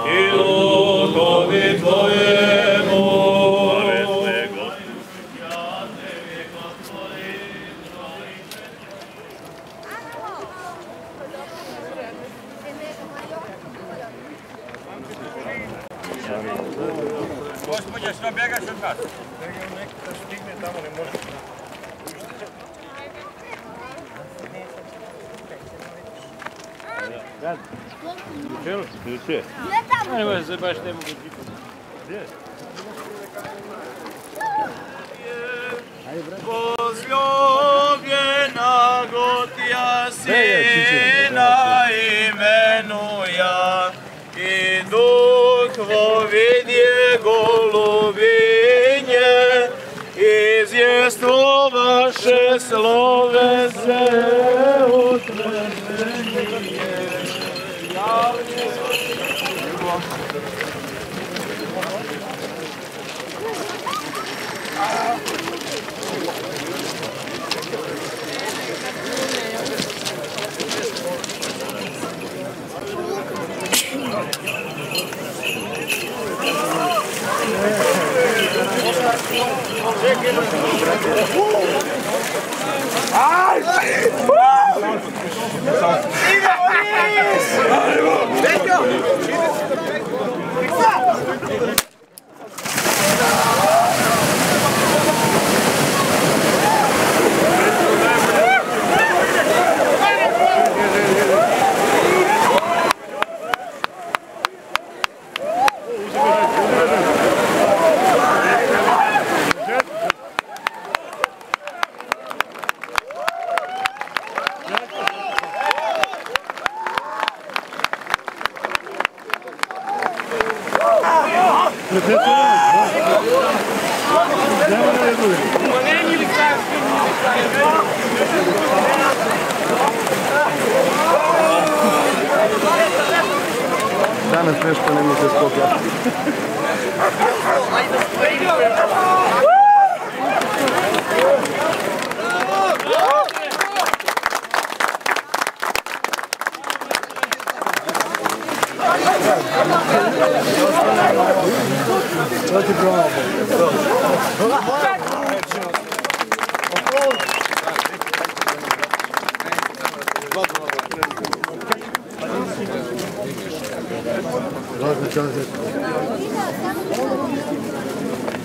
i duhovi tvojemu. Gospodje, što bjegaš od vas? Nek da stigne tamo, ne može. Kad? Juče. Ne može se baš ne mogu ti. Gdje? Возлюбljena Gotija Sina imenuja i Duhvo vidje golubinje izvjestvo vaše slove se utvrđenje. Danas nešto ne može skopljati. Što ti probamo? Važno čas je.